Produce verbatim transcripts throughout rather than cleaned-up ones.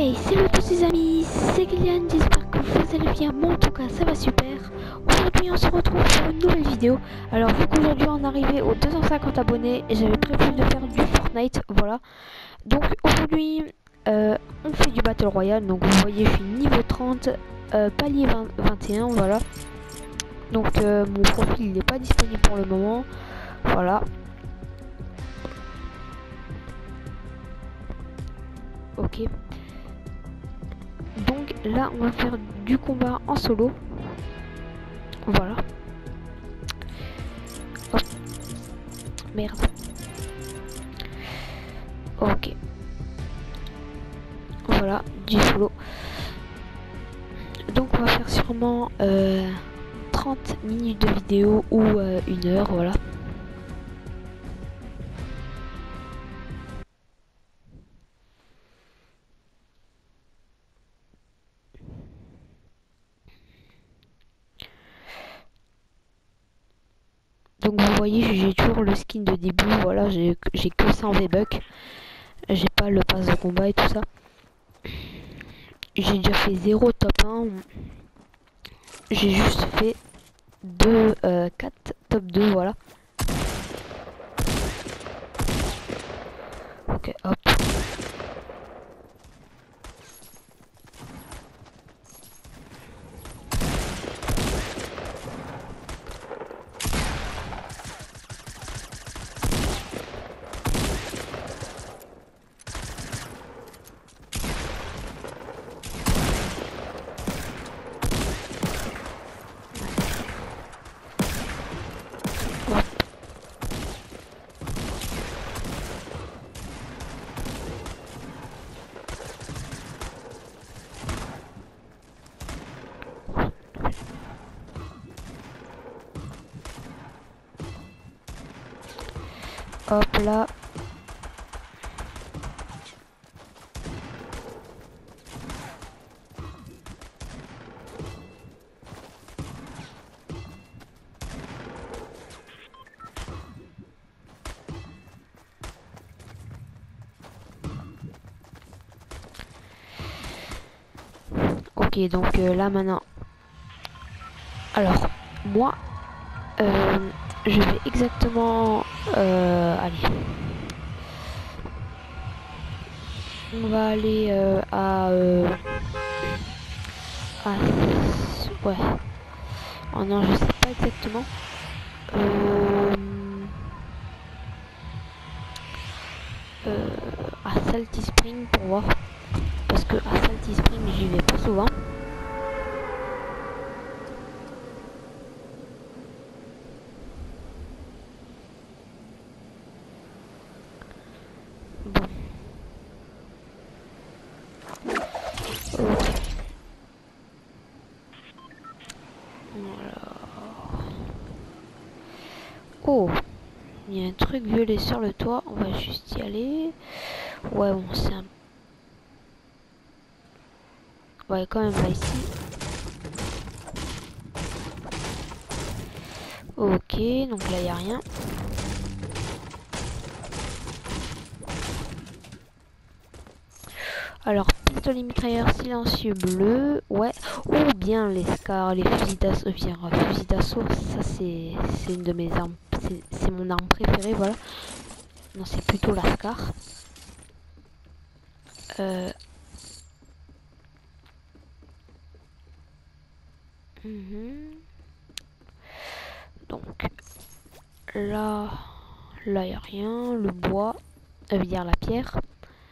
Hey, salut à tous les amis, c'est Kylian, j'espère que vous allez bien, moi en tout cas ça va super. Aujourd'hui on se retrouve pour une nouvelle vidéo. Alors vu qu'aujourd'hui on est arrivé aux deux cent cinquante abonnés et j'avais prévu de faire du Fortnite, voilà. Donc aujourd'hui euh, on fait du Battle Royale, donc vous voyez je suis niveau trente, euh, palier vingt, vingt et un, voilà. Donc euh, mon profil il n'est pas disponible pour le moment, voilà. Ok. Donc là on va faire du combat en solo. Voilà. Hop. Merde. Ok. Voilà, du solo. Donc on va faire sûrement euh, trente minutes de vidéo ou euh, une heure, voilà. Donc vous voyez, j'ai toujours le skin de début, voilà, j'ai que cent V-Bucks. J'ai pas le pass de combat et tout ça. J'ai déjà fait zéro top un. J'ai juste fait deux, euh, quatre top deux, voilà. Ok, hop. Hop là. Ok, donc euh, là maintenant. Alors, moi, euh, je vais exactement... Euh, allez. On va aller euh, à, euh, à... Ouais. Oh non, je sais pas exactement. Euh, euh, à Salty Spring pour voir. Parce que à Salty Spring, j'y vais pas souvent. Bon. Ok. Voilà. Oh, il y a un truc violet sur le toit. On va juste y aller. Ouais, bon, c'est un... Ouais, quand même, là, ici. Ok, donc là, il n'y a rien. Alors, pistolet mitrailleur silencieux bleu, ouais. Ou bien les scars, les fusils d'assaut. Fusil d'assaut, ça c'est une de mes armes. C'est mon arme préférée, voilà. Non, c'est plutôt la scar. Euh... Mm-hmm. Donc, là, là, il n'y a rien. Le bois, ça veut dire la pierre.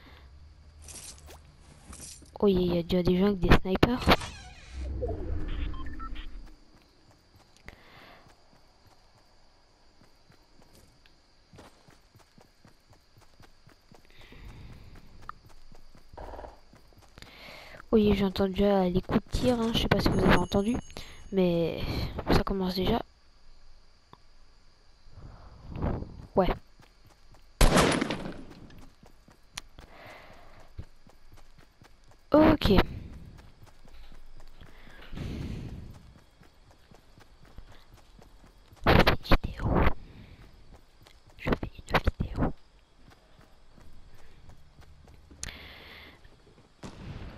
Oh, il y a déjà des gens avec des snipers. Oui, j'ai entendu les coups de tir, hein. Je sais pas si vous avez entendu, mais ça commence déjà. Ouais. Ok. Je fais une vidéo. Je fais une vidéo.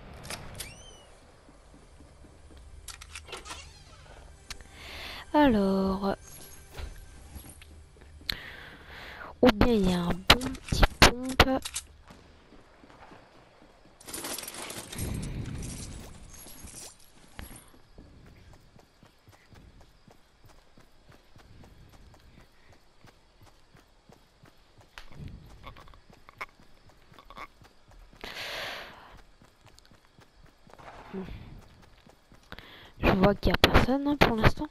Alors... Ou bien il y a un bon petit pompe. Bon. Je vois qu'il n'y a personne hein, pour l'instant.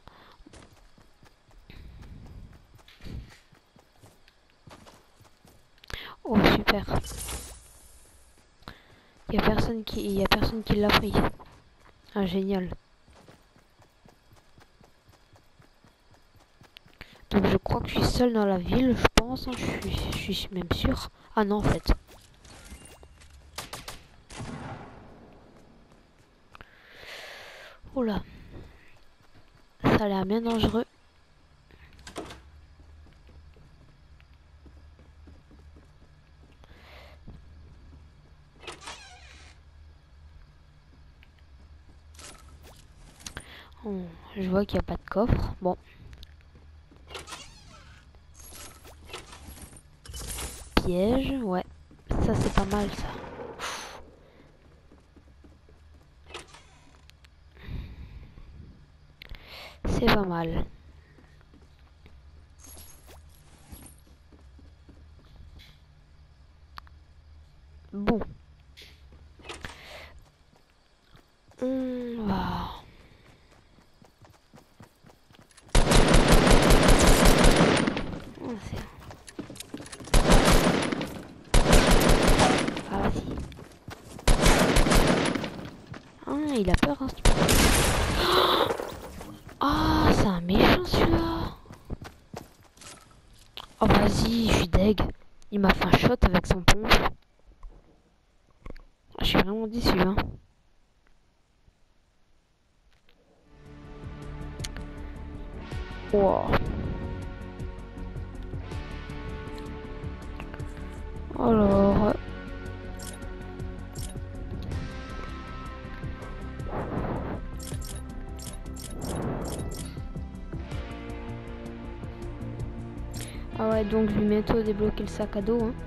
Oh super. Il y a personne qui il y a personne qui l'a pris. Ah génial. Donc je crois que je suis seul dans la ville, je pense, hein, je suis je suis même sûr. Ah non en fait. Oula. Ça a l'air bien dangereux. Oh, je vois qu'il n'y a pas de coffre. Bon. Piège, ouais. Ça c'est pas mal ça. C'est pas mal. Bon. On va... Oh, c'est... Ah vas-y. Ah, il a peur hein. Ah, oh, c'est un méchant celui-là. Oh vas-y, je suis deg. Il m'a fait un shot avec son pompe. Je suis vraiment déçu hein. Wow. Alors... Ah ouais, donc je vais bientôt débloquer le sac à dos hein.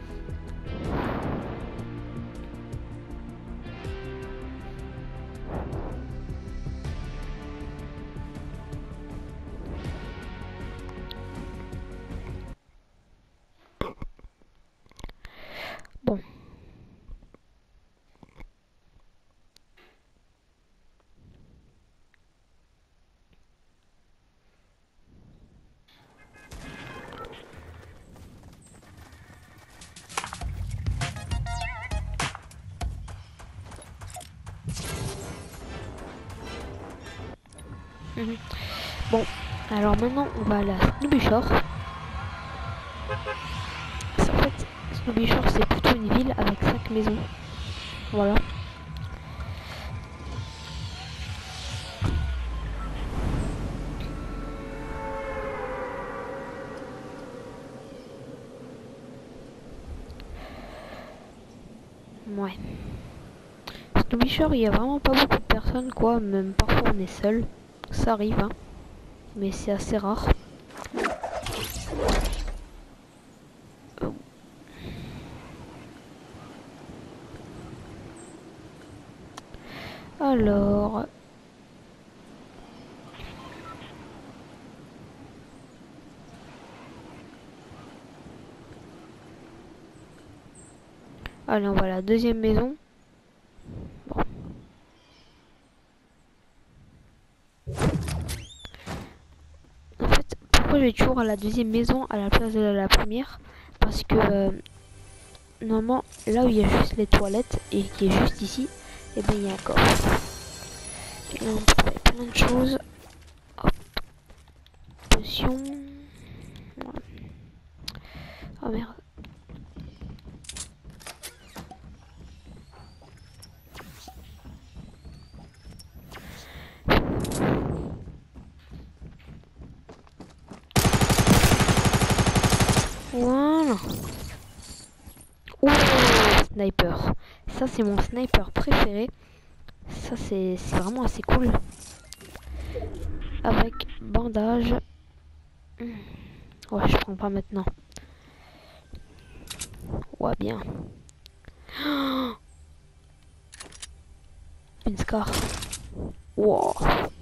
Bon. Mmh. Bon, alors maintenant on va à la Snowy Shore. En fait, Snowy Shore c'est plutôt une ville avec cinq maisons. Voilà. Ouais. Snowy Shore, il y a vraiment pas beaucoup de personnes quoi, même parfois on est seul. Ça arrive hein. Mais c'est assez rare. Oh. Alors... Allez, on va à la deuxième maison. Bon. En fait, pourquoi je vais toujours à la deuxième maison à la place de la première? Parce que euh, normalement, là où il y a juste les toilettes et qui est juste ici, et eh bien il y a un coffre. Et là on peut trouver plein de choses. Hop. Potion. Voilà. Oh merde. Voilà. Ouh, sniper. Ça c'est mon sniper préféré. Ça c'est vraiment assez cool. avec bandage. Ouais, je prends pas maintenant. Ouais, bien. Une scar. Wow.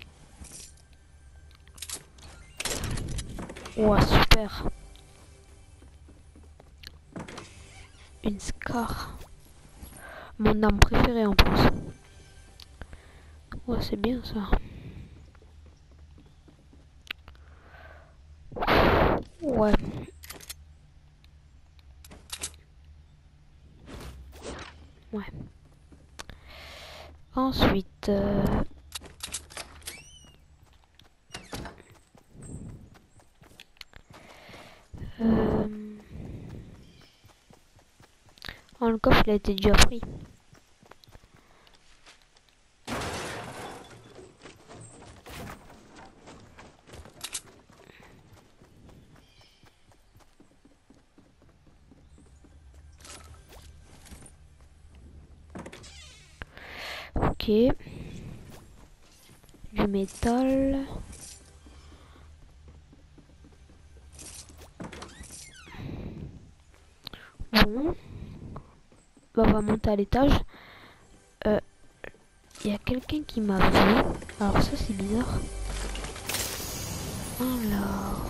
Wow, super. Une scar. Mon arme préférée en plus. Ouais, c'est bien ça. Ouais. Ouais. Ensuite... Euh... Euh... Oh, le coffre il a été déjà pris. Ok. Du métal. Bon. Bah, on va monter à l'étage. Euh... Il y a quelqu'un qui m'a vu. Alors ça c'est bizarre. Alors...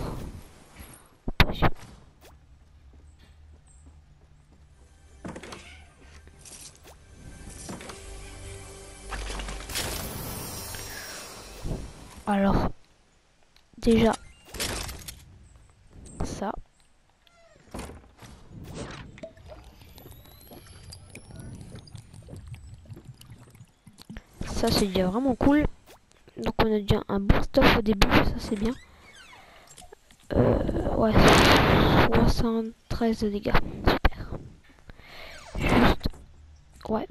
Alors... Déjà... Ça... Ça c'est déjà vraiment cool. Donc on a déjà un bon stuff au début, ça c'est bien. Euh, ouais, soixante-treize de dégâts, super. Juste, ouais.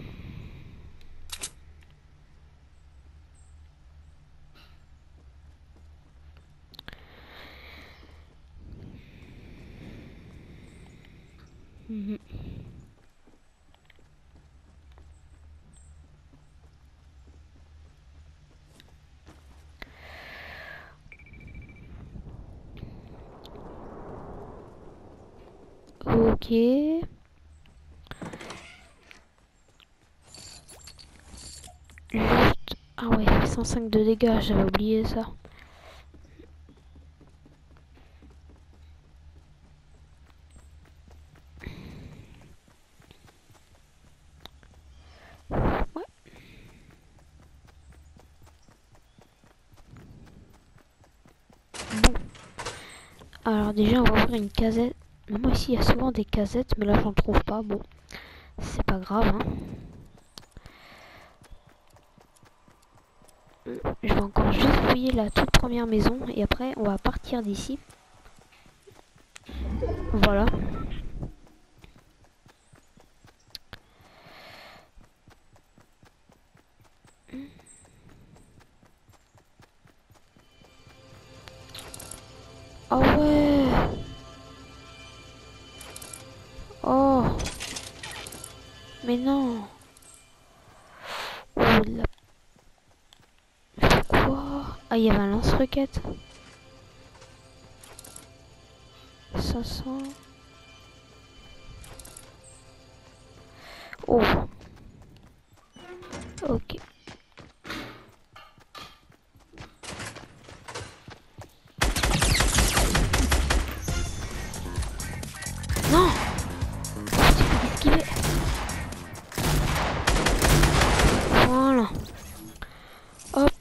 Mmh. Ok. Juste... Ah ouais, cent cinq de dégâts, j'avais oublié ça. Ouais. Bon. Alors déjà, on va ouvrir une casette. Moi ici, il y a souvent des casettes, mais là, j'en trouve pas. Bon, c'est pas grave, hein. Je vais encore juste fouiller la toute première maison et après on va partir d'ici. Voilà. Oh ouais. Oh. Mais non. Oh la... Quoi? Ah, il y avait un lance-roquette. cinq cents. Oh. Ok. Non. Tu peux esquiver. Voilà. Hop.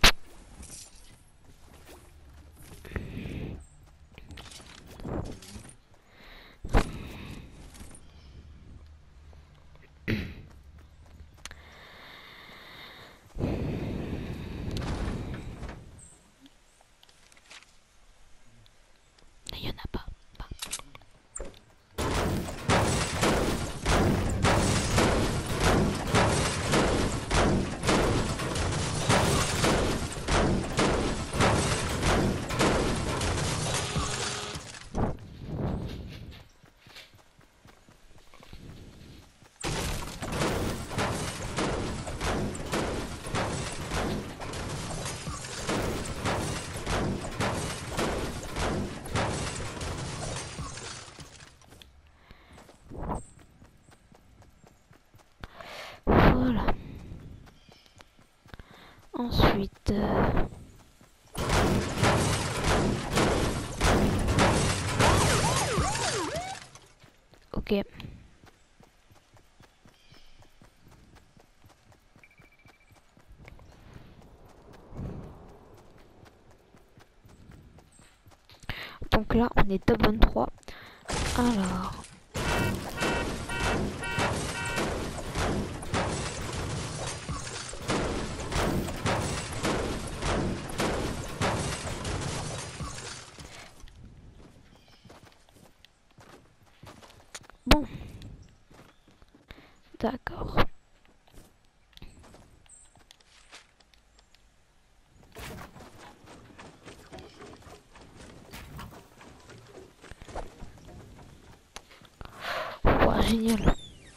Ensuite... Euh... Ok. Donc là, on est top vingt-trois. Alors... Bon. D'accord. Wow, génial.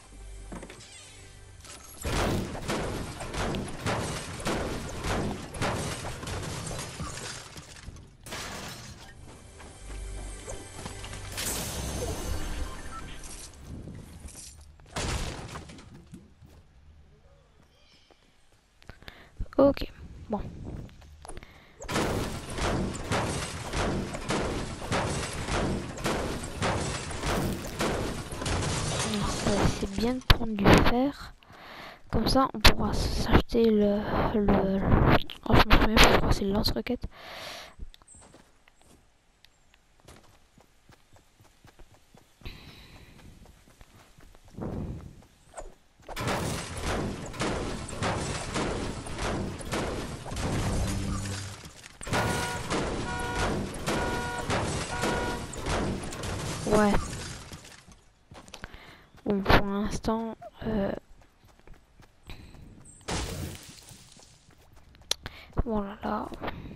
Ok, bon. C'est bien de prendre du fer. Comme ça, on pourra s'acheter le... le, le... Oh, je me souviens plus, je crois que c'est le lance-roquette. Ouais. Bon, pour l'instant... Euh... Oh là là.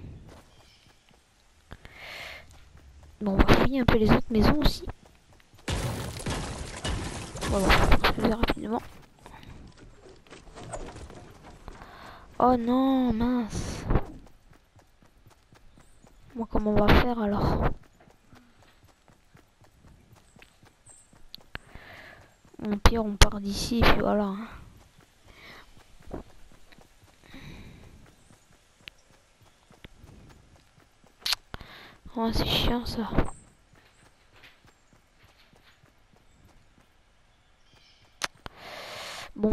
Bon, on va fouiller un peu les autres maisons aussi. Bon, on va faire rapidement. Oh non, mince. Bon, comment on va faire alors? Au pire, on part d'ici et puis voilà. Oh, c'est chiant ça. Bon.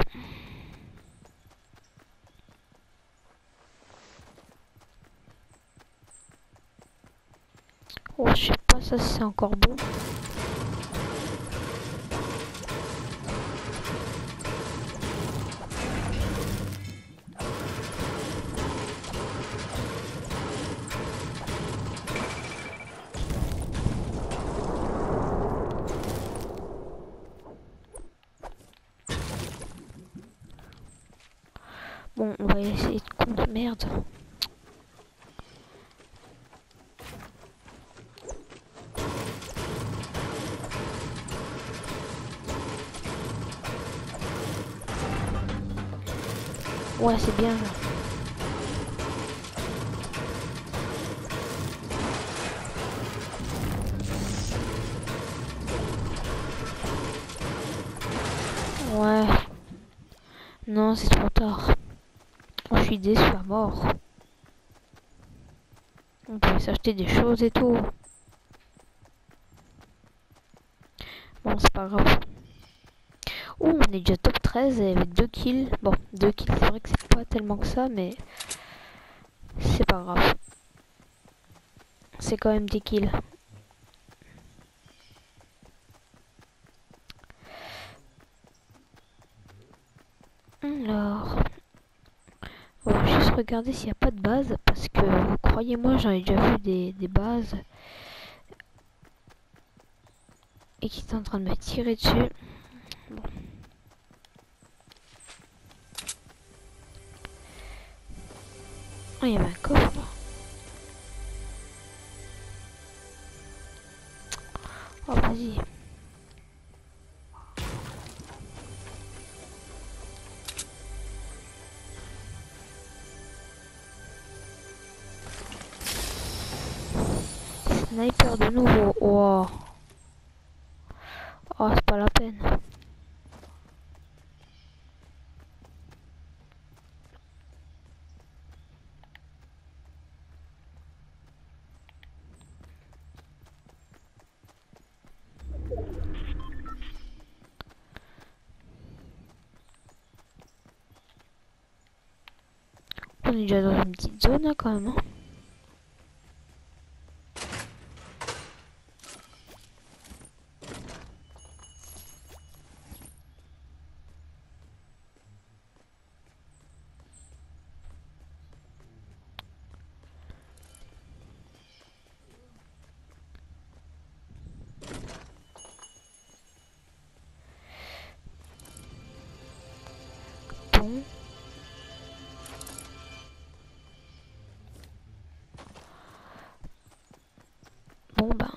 Oh, je sais pas, ça c'est encore bon. Bon, on va essayer de compte merde. Ouais, c'est bien. Ouais. Non, c'est trop tard. Oh, je suis déçu à mort. On pouvait s'acheter des choses et tout. Bon, c'est pas grave. Oh, on est déjà top treize avec deux kills. Bon, deux kills, c'est vrai que c'est pas tellement que ça, mais c'est pas grave. C'est quand même des kills. Alors, on va juste regarder s'il n'y a pas de base, parce que croyez-moi, j'en ai déjà vu des, des bases et qui sont en train de me tirer dessus. Bon. Oh, il y avait un coffre là. Oh, vas-y. Sniper de nouveau. Wow. Oh, c'est pas la peine. on est déjà dans une petite zone, hein, quand même. Hein. Bon. Bon ben.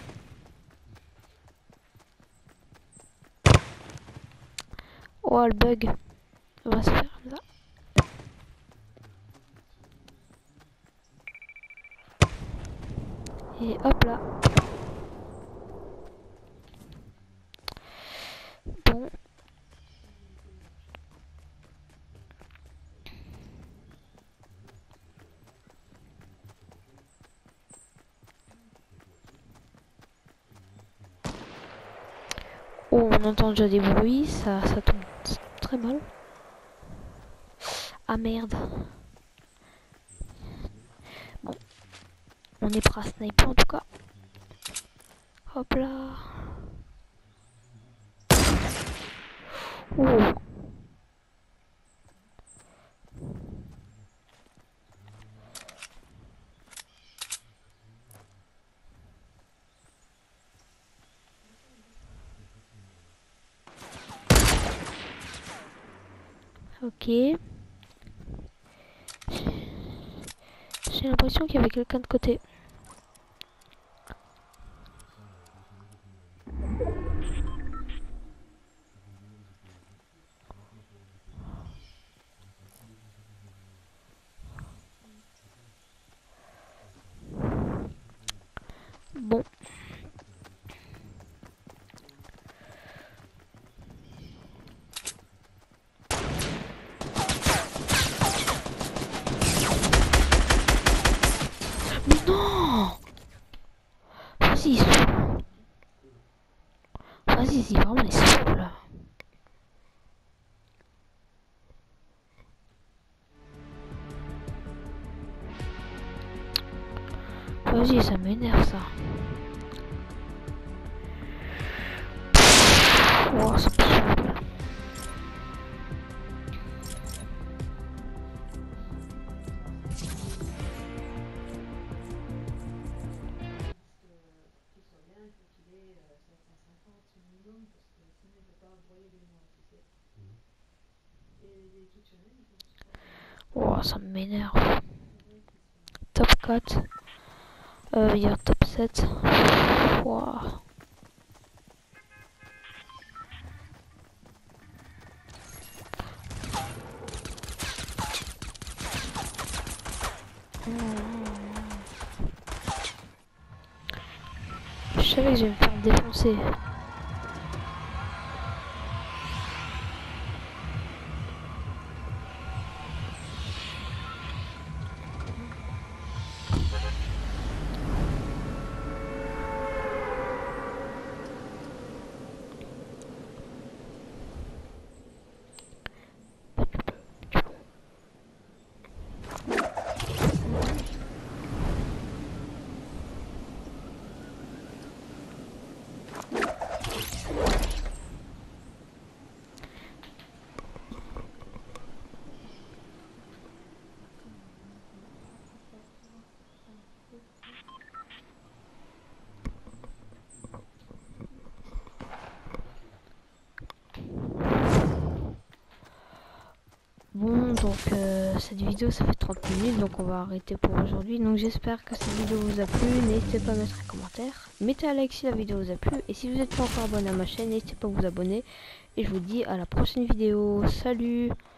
Oh le bug. On va se faire comme ça. Et hop là. Bon. Oh, on entend déjà des bruits, ça, ça tombe très mal. Ah merde. Bon. On est prêt à sniper en tout cas. Hop là. Oh. Ok. J'ai l'impression qu'il y avait quelqu'un de côté. Bon. Mais non! Vas-y, il saoule. Vas-y, c'est vraiment les saoule là. Vas-y, ça m'énerve ça. Oh, ça me saoule. Oh, ça m'énerve. Top quatre. Euh, il y a top sept. Wow. Je savais que je vais me faire défoncer. Bon, donc euh, cette vidéo ça fait trente minutes, donc on va arrêter pour aujourd'hui. Donc j'espère que cette vidéo vous a plu, n'hésitez pas à mettre un commentaire, mettez un like si la vidéo vous a plu, et si vous n'êtes pas encore abonné à ma chaîne, n'hésitez pas à vous abonner, et je vous dis à la prochaine vidéo, salut!